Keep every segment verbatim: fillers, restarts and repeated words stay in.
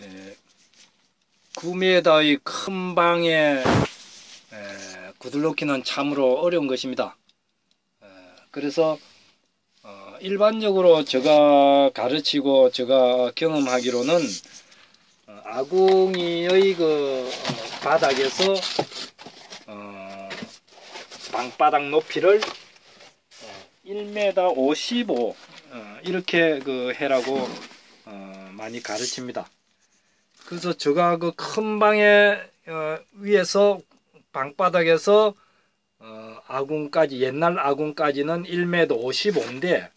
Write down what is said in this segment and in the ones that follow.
구 미터의 큰 방에 에, 구들 놓기는 참으로 어려운 것입니다. 에, 그래서 어, 일반적으로 제가 가르치고 제가 경험하기로는 어, 아궁이의 그 어, 바닥에서 어, 방바닥 높이를 어, 일 미터 오십오 어, 이렇게 그 해라고 어, 많이 가르칩니다. 그래서 제가 그 큰 방에 어, 위에서 방바닥에서 어, 아궁까지 옛날 아궁까지는 일 미터 오십오인데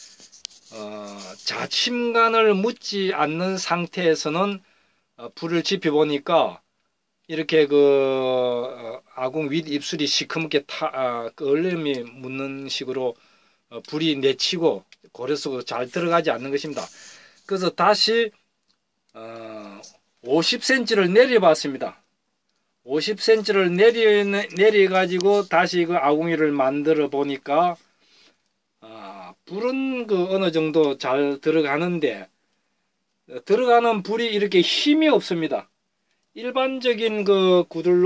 어, 자침관을 묻지 않는 상태에서는 어, 불을 지펴 보니까 이렇게 그 어, 아궁 윗 입술이 시커멓게 타, 아, 그 얼음이 묻는 식으로 어, 불이 내치고 고려 속으로 잘 들어가지 않는 것입니다. 그래서 다시 어, 오십 센티미터를 내려봤습니다. 오십 센티미터를 내려 내려 가지고 다시 그 아궁이를 만들어 보니까 아, 불은 그 어느 정도 잘 들어가는데 들어가는 불이 이렇게 힘이 없습니다. 일반적인 그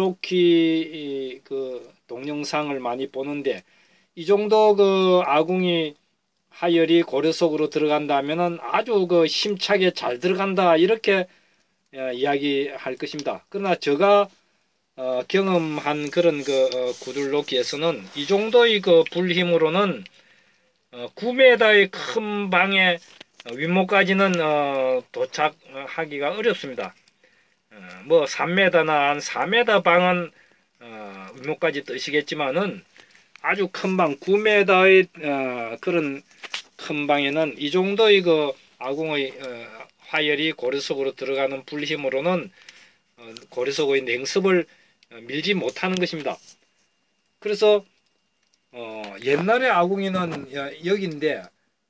구들놓기 그 동영상을 많이 보는데 이 정도 그 아궁이 하열이 고려 속으로 들어간다면은 아주 그 힘차게 잘 들어간다 이렇게 어, 이야기할 것입니다. 그러나 제가 어, 경험한 그런 그 어, 구들놓기에서는 이 정도의 그 불힘으로는 어, 구 미터의 큰 방에 윗목까지는 어, 도착하기가 어렵습니다. 어, 뭐 삼 미터나 한 사 미터 방은 어, 윗목까지 뜨시겠지만은 아주 큰 방 구 미터의 어, 그런 큰 방에는 이 정도의 그 아궁의 어, 화열이 고려 속으로 들어가는 불힘으로는 어, 고려 속의 냉습을 어, 밀지 못하는 것입니다. 그래서 어, 옛날에 아궁이는 여기인데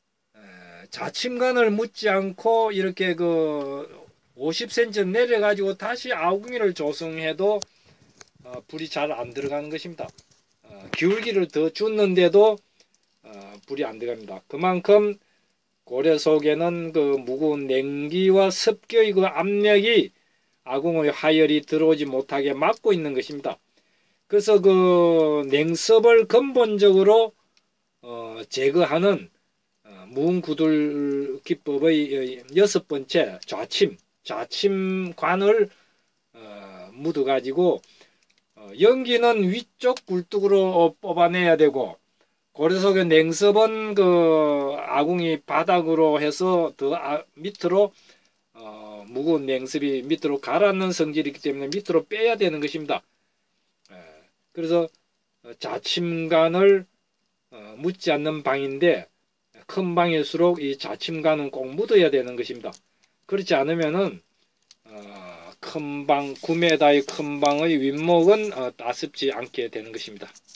자침관을 묻지 않고 이렇게 그 오십 센티미터 내려 가지고 다시 아궁이를 조성해도 어, 불이 잘 안 들어가는 것입니다. 어, 기울기를 더 줬는데도 어, 불이 안 들어갑니다. 그만큼 고려 속에는 그 무거운 냉기와 습기의 그 압력이 아궁의 화열이 들어오지 못하게 막고 있는 것입니다. 그래서 그 냉습을 근본적으로 어, 제거하는 어, 무음구들 기법의 여섯 번째 좌침, 좌침관을 어, 묻어 가지고 어, 연기는 위쪽 굴뚝으로 뽑아내야 되고 고려 속의 냉습은 그 아궁이 바닥으로 해서 더 아, 밑으로 어, 무거운 냉습이 밑으로 가라앉는 성질이기 때문에 밑으로 빼야 되는 것입니다. 에, 그래서 자침관을 어, 묻지 않는 방인데 큰 방일수록 이 자침관은 꼭 묻어야 되는 것입니다. 그렇지 않으면은 어, 큰 방, 구 미터의 큰 방의 윗목은 어, 따숩지 않게 되는 것입니다.